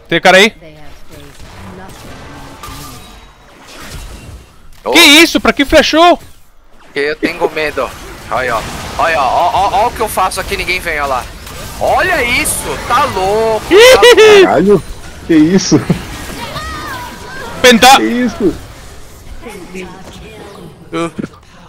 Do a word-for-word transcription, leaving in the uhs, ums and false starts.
Tem cara aí? Oh. Que isso? Pra que flechou? Que eu tenho medo. Olha, ó. Olha, ó. Ó, ó o que eu faço aqui, ninguém vem, ó lá. Olha isso, tá louco. Tá... Caralho, que isso? Penta! Que isso? Uh.